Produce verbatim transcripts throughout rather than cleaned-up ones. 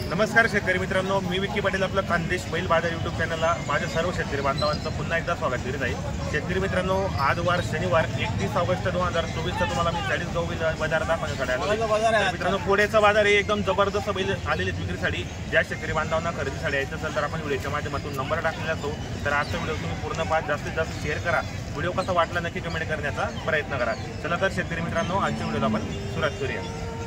नमस्कार शेतकरी मित्रांनो, मी विक्की पाटील आपलं खानदेश बैल बाजार यूट्यूब चॅनलला माझ्या सर्व शेतकरी बांधवांचं पुन्हा एकदा स्वागत करीत आहे। शेतकरी मित्रांनो, आज वार शनिवार एकतीस ऑगस्ट दोन हजार चोवीसचा तुम्हाला मी चाळीस गाव बाजार दाखवण्यासाठी आलो। मित्रांनो, पुढेचा बाजार हे एकदम जबरदस्त बैल आलेले विक्रीसाठी। ज्या शेतकरी बांधवांना खरेदीसाठी यायचं असेल तर आपण व्हिडिओच्या माध्यमातून नंबर टाकलेला असतो। तर आजचा व्हिडिओ तुम्ही पूर्ण पाच जास्तीत जास्त शेअर करा। व्हिडिओ कसा वाटला नक्की कमेंट करण्याचा प्रयत्न करा। चला तर शेतकरी मित्रांनो, आजच्या व्हिडिओला आपण सुरुवात करूया।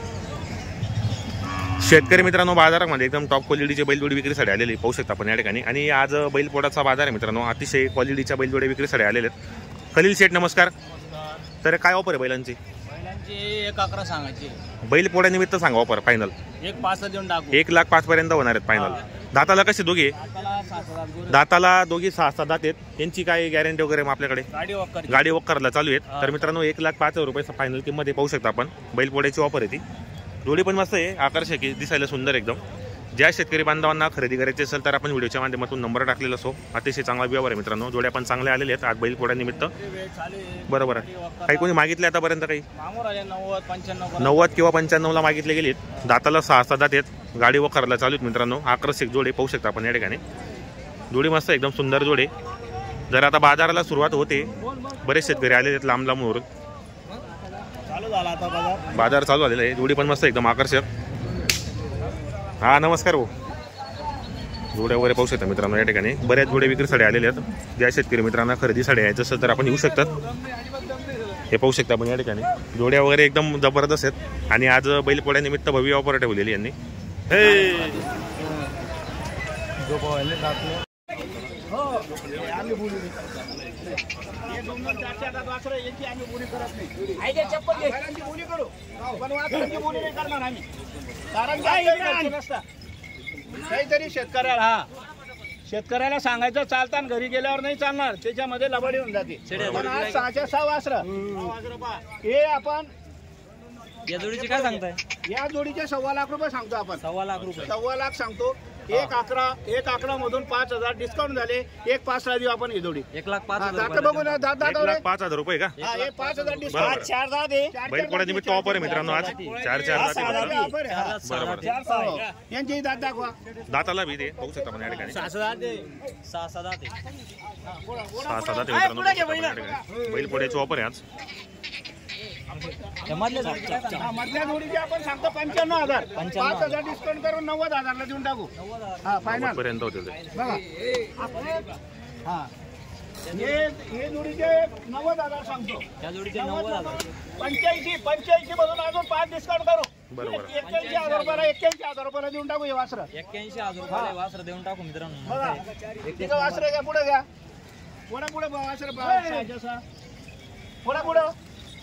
शेतकरी मित्रांनो, बाजारामध्ये एकदम टॉप क्वालिटीचे बैलजोडी विक्रीसाठी आलेले पाहू शकता आपण या ठिकाणी। आणि आज बैलपोडाचा बाजार आहे मित्रांनो, अतिशय क्वालिटीच्या बैलजोडी विक्रीसाठी आलेले आहेत। खलील शेठ नमस्कार। तर काय ऑफर आहे बैलांची? बैलांची एक अकरा सांगायची, बैलपोड्यानिमित्त सांगा ऑफर फायनल। एक पाच देऊन टाकू, एक लाख पाच पर्यंत होणार आहेत फायनल। दाताला कसे दोघे? दाताला दोघी सहा सात दात आहेत। यांची काय गॅरंटी वगैरे मग आपल्याकडे? गाडी वक्कर गाडी वक्करला चालू आहेत। तर मित्रांनो, एक लाख पाच हजार रुपये फायनल किंमत पाहू शकता आपण। बैलपोड्याची ऑफर आहे ती। जोडी पण मस्त आहे, आकर्षक आहे, दिसायला सुंदर एकदम। ज्या शेतकरी बांधवांना खरेदी करायची असेल तर आपण व्हिडिओच्या माध्यमातून नंबर टाकलेला असो। अतिशय चांगला व्यवहार आहे मित्रांनो। जोड्या पण चांगल्या आलेल्या आहेत आज बैलपोड्यानिमित्त। बरोबर आहे। काही कोणी मागितले आतापर्यंत? काही नव्वद किंवा पंच्याण्णव ला मागितले गेले। दाताला सहा सात दात आहेत, गाडी वखरला चालू आहेत मित्रांनो। आकर्षक जोडे पाहू शकता आपण या ठिकाणी। जोडी मस्त एकदम सुंदर जोडे। जर आता बाजाराला सुरुवात होते, बरेच शेतकरी आलेले आहेत लांब लांबवरून। बाजार चालू झालेला आहे। जोडी पण मस्त एकदम आकर्षक। हा नमस्कार भाऊ। जोड्या वगैरे पाहू शकता मित्रांनो या ठिकाणी। बऱ्याच जोड्या विक्रीसाठी आलेल्या आहेत। ज्या शेतकरी मित्रांना खरेदीसाठी यायचं असेल तर आपण येऊ शकतात। हे पाहू शकता आपण या ठिकाणी। जोड्या वगैरे एकदम जबरदस्त आहेत। आणि आज बैलपोड्यानिमित्त भव्य ऑफर ठेवलेली यांनी। काहीतरी शेतकऱ्याला हा शेतकऱ्याला सांगायचं चालताना घरी गेल्यावर नाही चालणार, त्याच्यामध्ये लबाडी होऊन जाते। आज सहाच्या सहा वासरं हे आपण या जोडीचे काय सांगताय? या जोडीचे सव्वा लाख रुपये सांगतो आपण। सव्वा लाख रुपये सव्वा लाख सांगतो। एक अकरा एक अकरा मधून पाच हजार डिस्काउंट झाले। एक पाच ला देऊ आपण ही जोडी। एक लाख पाच हजार बघू ना, दात दात पाच हजार रुपये का? एक पाच हजार डिस्काउंट। चार दात आहे बैलपोड्यानिमित्त ऑफर आहे मित्रांनो आज। चार चार दात बरोबर। यांची दात दाखवा। दाताला भी दे पाहू शकता आपण या ठिकाणी। सहा सहा दात सहा सहा दात सहा सहा दात मित्रांनो। बैलपोड्याची ऑफर आहे आज। मधल्या जोडीचे आपण सांगतो पंच्याण्णव हजार। पाच हजार डिस्काउंट करून नव्वद हजारला देऊन टाकू। हा फायनल पर्यंत होते बघा। हा हे हे जोडीचे नव्वद हजार सांगतो। या जोडीचे नव्वद हजार पंच्याऐंशी पंच्याऐंशी मधून अजून पाच डिस्काउंट करू। बरोबर। एक्क्याऐंशी हजार रुपयाला एक्क्याऐंशी हजार रुपयाला देऊन टाकू हे वासर। एक्क्याऐंशी हजार रुपये वासर देऊन टाकू मित्रांनो। बघा तिथं वासर घ्या, पुढे घ्या, पुढे पुढे वासर पुढे पुढे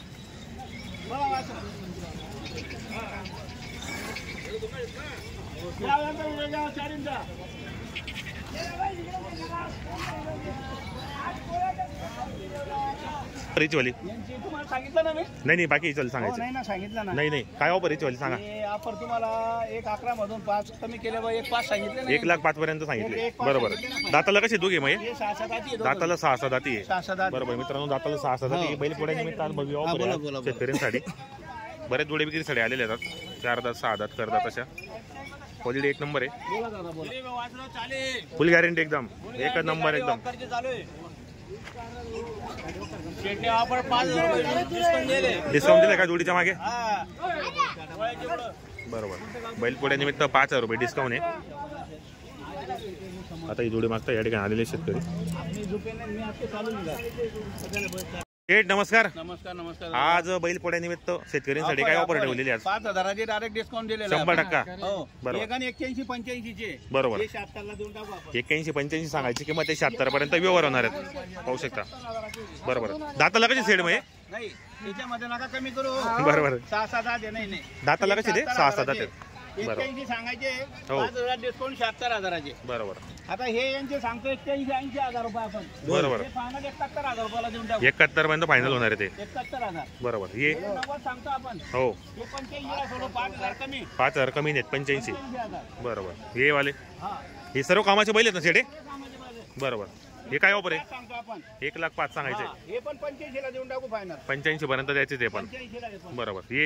वाली तुम्हाला सांगितलं ना मी? नाही नाही बाकी चल सांगायचं नाही ना, सांगितलं ना। नाही नाही काय ऑफर वाली सांगा। ऑफर तुम्हाला एक अकरा मधून पाच कमी केले बा, एक पाच सांगितले। एक लाख पाच पर्यंत सांगितले बरोबर। दाताला कसे दोघे मग? दाताला सहा सहा दाती आहे बरोबर मित्रांनो। दाताला सहा सहा दाती बैलपोड्यानिमित्त आज भव्य ऑफर आहे शेतकऱ्यांसाठी। बरेच जोडे विक्रीसाठी आलेले आहेत। चार दात सहा दात करतात अशा। क्वालिटी एक नंबर आहे, फुल गॅरंटी एकदम एक नंबर एकदम। डिस्काउंट दिले का जोडीच्या मागे? बरोबर। बैलपोड्यानिमित्त पाच हजार रुपये डिस्काउंट आहे। आता ही जोडी मागता या ठिकाणी आलेले शेतकरी। शेठ नमस्कार। नमस्कार नमस्कार। आज बैलपोड्यानिमित्त शेतकऱ्यांसाठी काय ऑफर ठेवलेली आज? पाच हजाराचे डायरेक्ट डिस्काउंट दिलेला शंभर टक्का बरोबर। एक्क्याऐंशी पंच्याऐंशी चे बरोबर। शहात्तरला देऊन टाकू आपण। एक्क्याऐंशी पंच्याऐंशी सांगायची किंमत ते शहात्तर पर्यंत व्यवहार होणार आहेत पाहू शकता बरोबर। दाताला कशी सेड मग? नाही त्याच्यामध्ये नका कमी करू बरोबर। सहा सात आहे नाही नाही दाताला कशी दे? सहा सात आहेत एक्क्याऐंशी सांगायचे, पाच हजार डिस्काउंट शहात्तर हजाराचे बरोबर। आता हे यांचे सांगतो एक्क्याऐंशी ऐंशी हजार रुपये आपण बरोबर। फायनल एकाहत्तर हजार रुपयाला देऊन टाकू। एकाहत्तर पर्यंत फायनल होणार आहे ते एकाहत्तर हजार बरोबर। हे नव्वद सांगतो आपण हो हे पंच्याऐंशीला सोडू, पाच हजार कमी पाच हजार कमी नाहीत पंच्याऐंशी हजार बरोबर। हे वाले हा हे सर्व कामाचे बैल आहेत ना शेडे बरोबर। हे काय ऑफर आहे? सांगतो आपण एक लाख पाच सांगायचे, हे पण पंच्याऐंशी ला देऊन टाकू फायनल। पंच्याऐंशी पर्यंत द्यायचे ते पण पंच्याऐंशी ला देतो बरोबर। हे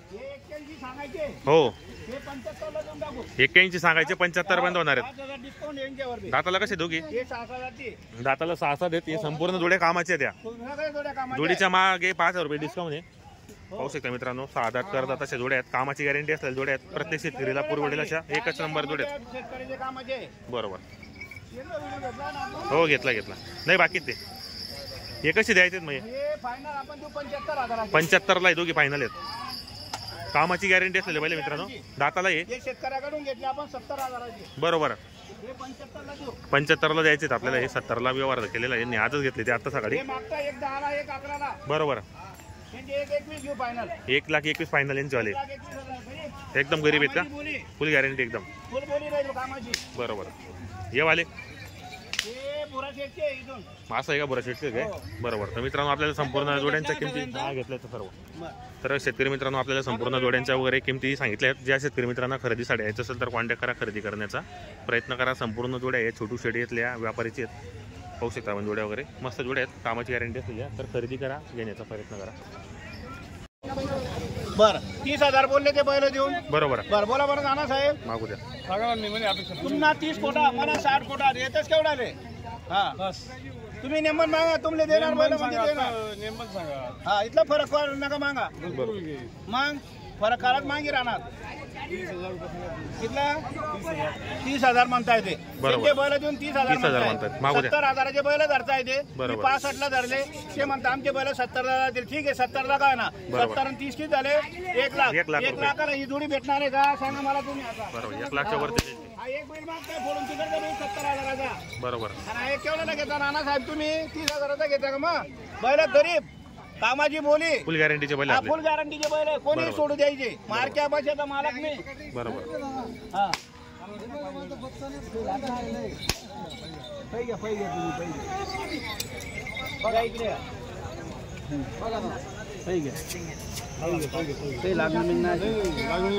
हे एक्क्याऐंशी सांगायचे हो हे पंच्याहत्तरला देऊन टाकू एक्क्याऐंशी सांगायचे पंच्याहत्तर पर्यंत होणार आहेत. पाच हजार डिस्काउंट यांच्यावर बी. दाताला कसे दोघी हे सहा सहा जाती दाताला सहा सहा देत हे संपूर्ण जोड्या कामाच्या त्या सगळ्या जोड्या कामाच्या जोडीच्या मागे पाच हजार रुपये डिस्काउंट आहे. पाहू शकता मित्रांनो सहा दात करतात अशा जोड्या आहेत. कामाची गॅरंटी असलेल्या जोड्या आहेत. प्रत्येक शेतकरीला पुरवडेल अशा एकच नंबर जोड्या आहेत. शेतकऱ्याचे कामाचे बरोबर यांचा व्हिडिओ घेतला ना आपण? हो घेतला घेतला नाही बाकी ते हे कसे द्यायचे मग हे फायनल आपण देऊ पंच्याहत्तर हजाराचे. पंच्याहत्तरला दोघी फायनल आहेत. कामाची गॅरंटी असलेली पहिले मित्रांनो दाताला ये हे शेतकऱ्याकडून घेतले आपण सत्तर हजाराचे बरोबर हे पंच्याहत्तरला देऊ. पंच्याहत्तरला द्यायचे आपल्याला हे सत्तरला व्यवहार केलेला आहे आजच घेतले ते आता सकाळी हे मागता एक दहाला एक अकराला बरोबर म्हणजे एक एकवीस घेऊ फायनल एक लाख एकवीस फायनल यांचे वाले लाख एकवीस हजार बरी. एकदम गरीब आहेत कामाची का बोली फुल गॅरंटी एकदम फुल बोली राहील कामाची. बरोबर हे वाले हे पुरा शेतचे इथून असं आहे का बरं शेटके काय बरोबर तर मित्रांनो आपल्याला संपूर्ण जोड्यांच्या किमती हा घेतल्या तर सर्व बरं. तर शेतकरी मित्रांनो आपल्याला संपूर्ण जोड्यांच्या वगैरे किमती सांगितल्या आहेत. ज्या शेतकरी मित्रांना खरेदीसाठी यायचं असेल तर कॉन्टॅक्ट करा खरेदी करण्याचा प्रयत्न करा. संपूर्ण जोड्या आहेत छोटू शेडीतल्या व्यापारीची आहेत. पाहू शकता आपण जोड्या वगैरे मस्त जोड्या आहेत. कामाची गॅरंटी असलेल्या तर खरेदी करा घेण्याचा प्रयत्न करा. बरं तीस हजार बोलले ते बैल देऊन बरोबर बरं बोला बरं नाना साहेब मागू द्या पुन्हा तीस कोटा मला साठ कोटा येतच केवढा रे हा तुम्ही नेमन मागा तुमले देणार बैल म्हणजे देणार हा इथला फरक कर नका मागा मग फरक करत मागे राहणार कितला तीस हजार म्हणता येते बरोबर. बैल देऊन तीस हजार तीस हजार म्हणतात. मागू द्या. सत्तर हजाराचे बैल धरता येते बरोबर. पासष्ट ला धरले ते म्हणता आमचे बैल सत्तर ला जातील ठीक आहे सत्तर ला काय ना बरोबर. सत्तर आणि तीस किती झाले एक लाख एक लाख एक रुपये. लाखाला ही जोडी भेटणार आहे का सांगा मला तुम्ही आता बरोबर एक लाखच्या वरती द्यायचे. हा एक बैल मागताय फोडून तिकडचा बैल सत्तर हजाराचा बरोबर आणि हा एक केवढा घेता नाना साहेब तुम्ही तीस हजाराचा घेता का मग बैल गरीब कामाची बोली फुल गॅरंटीचे बैल हा आपले फुल गॅरंटीचे बैल आहे. कोणी बरोबर. सोडू द्यायचे मारक्या बसायचा मालक मी बरोबर हा पै घ्या पै घ्या तुम्ही पै घ्या बघा इकडे या. पै घ्या काही लागणार नाही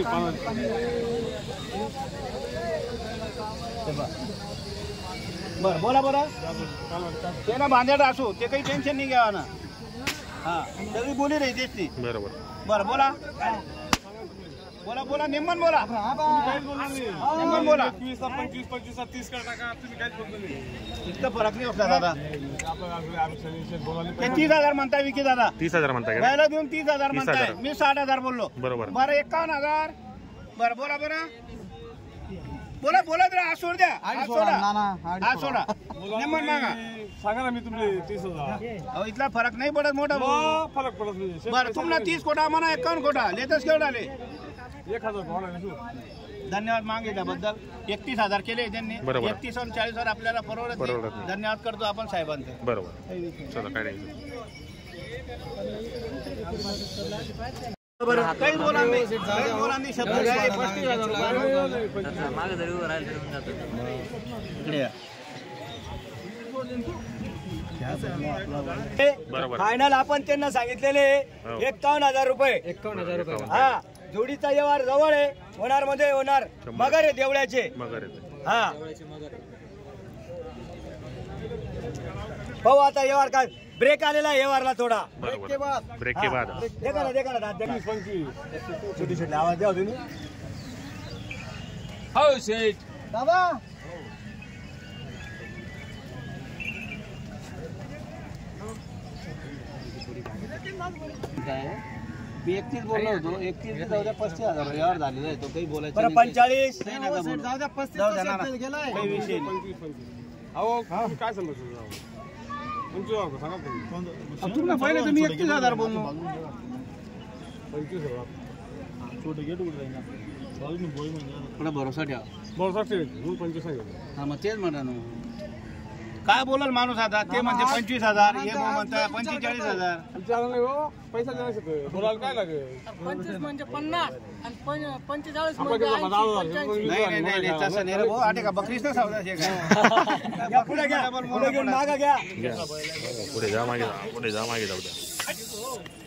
बरं बोला बरं ते ना बांधेड असू ते काही टेन्शन नाही घ्यावा ना हा सगळी बोली राही तेच ती बरोबर बरं बोला बोला बोला निम्मन बोला निम्मन बोला पंचवीस पंचवीस तीस कर टाका तुम्ही काहीच बोलतो नाही. इतका फरक नाही होता दादा बोलायला ते तीस हजार म्हणताय विकी दादा तीस हजार म्हणता का पहिला देऊन तीस हजार तीस म्हणताय हजार. मी साठ हजार बोललो बरोबर बरं एकावन्न हजार बरं बोला बरं बोला बोला तर आज सोड द्या आज सोडा आज सोडा निम्मन मागा सांगा ना मी तुमचे तीस हजार अहो इथला फरक नाही पडत मोठा भाऊ. मग फरक पडत नाही. बरं तुम्हाला तीस कोटा म्हणा एकावन्न कोटा लेतच केवढा आले एक हजार भाडं आहे ना. धन्यवाद मागितल्याबद्दल एकतीस हजार केले त्यांनी बरोबर. एकतीस आणि चाळीस हजार आपल्याला परवडत परवडत नाही. नाही. धन्यवाद करतो आपण साहेबांचे बरोबर चला काय नाही काही बोला नाही काही बोला नाही शब्द काय पस्तीस हजार रुपये. मागे जरी उभं राहिलं तरी होऊन जातं. इकडे या. बरोबर फायनल आपण त्यांना सांगितलेले हो. एकावन्न हजार रुपये एकावन्न हजार रुपये हा जोडीचा व्यवहार जवळ आहे होणार मध्ये होणार शंभर. मगर आहे देवळ्याचे मगर येते हा भाऊ आता व्यवहार काय ब्रेक आलेला आहे व्यवहारला थोडा बरोबर ब्रेक के बाद देखा ना देखा ना दाद देखा. छोटी छोटी आवाज द्या हो तुम्ही हो शेठ दादा मी एकतीस बोललो होतो एकतीस जाऊ द्या पस्तीस हजार व्यवहार झालेला आहे तो काही बोलायचं बरं नाही. पंचाळीस नाही नका बोलू. जाऊ द्या पस्तीस जाऊ द्या ना. शेतकरी गेलाय. काही विषय नाही. पंचवीस पंचवीस अहो तुम्ही काय सांगतो पंचवीस हजार सांगा तुम्ही. अहो, तुम्हाला पहिले तुम्ही एकतीस हजार बोललो पंचवीस हजार थोडा भरोसा ठेवा बरं साठ म्हणून पंचवीस सांगितलं. हा मग तेच म्हणा ना काय बोलल माणूस आता ते म्हणते पंचवीस हजार हे भाऊ म्हणताय पंचेचाळीस हजार आमच्या नाही हो पैसा देणार शकतो बोलायला काय लागेल पंचवीस म्हणजे पन्नास आणि पं- पंचेचाळीस आपण म्हणजे कसं ऐंशी, दहा हजार पंच्याऐंशी. नाही नाही नाही नाही, तसं नाही रे भाऊ आटे का बकरीच ना सावदा शे घ्या, पुढे घ्या पुढे घेऊन मागा घ्या घ्या. पुढे जा मागे जा पुढे जा मागे जाऊ द्या